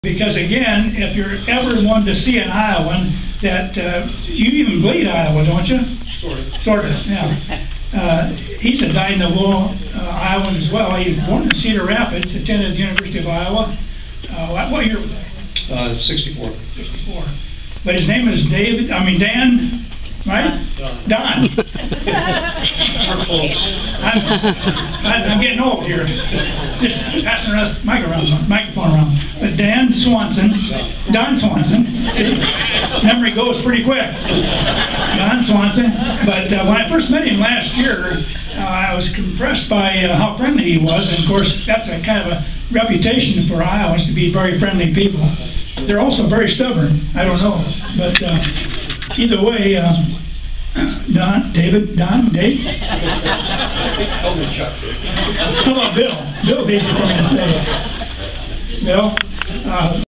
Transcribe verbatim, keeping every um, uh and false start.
Because again, if you're ever wanting to see an Iowan, that uh, you even bleed Iowa, don't you? Sort of. Sort of, yeah. Uh, he's a dyed-in-the-wool uh, Iowan as well. He was born in Cedar Rapids, attended the University of Iowa. Uh, what, what year was that? Uh, sixty-four. sixty-four. But his name is David, I mean Dan, right? Don. Don. We're close. I'm, I'm, I'm getting old here. Just passing the mic around, microphone around. But Dan Swenson, Don Swenson, memory goes pretty quick. Don Swenson. But uh, when I first met him last year, uh, I was impressed by uh, how friendly he was. And of course, that's a kind of a reputation for Iowans to be very friendly people. They're also very stubborn. I don't know, but uh, either way. Uh, Don, David, Don, Dave? How about Bill? Bill's easy for me to say. Bill? Uh,